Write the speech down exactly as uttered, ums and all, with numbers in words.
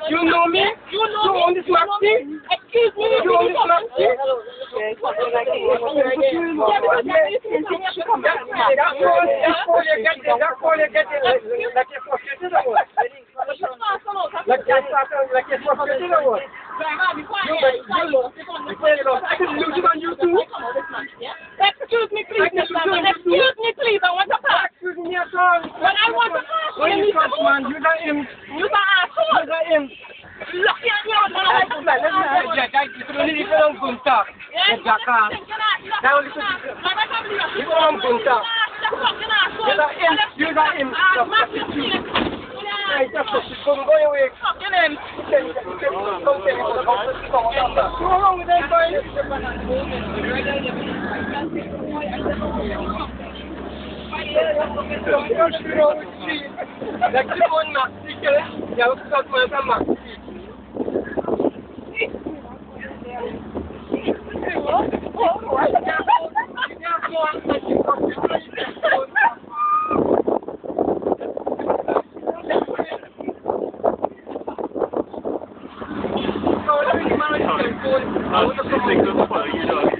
You know me? You know You me? own this maxi? Excuse me. You own this maxi? Yeah, because I need to come back. That phone, that phone you get it, that phone you get it, like you're frustrated or what? Like you're frustrated, like you're frustrated or what? I can lose it on YouTube. Excuse me, please, Mister Man. Excuse me, please. I want to pass. Excuse me, your son. When I want to pass, When you touch man, you got him. you got asshole. You got him. Lucky at you, man. I Listen, listen, you don't need to go on good talk. Yeah, Jackass. Now listen, you go on good talk. You got him. You got him. Hey, just come go away. Fucking him. What's wrong with that boy? Like you on Maxi, you have to talk to Maxi. I was just thinking, well, you know.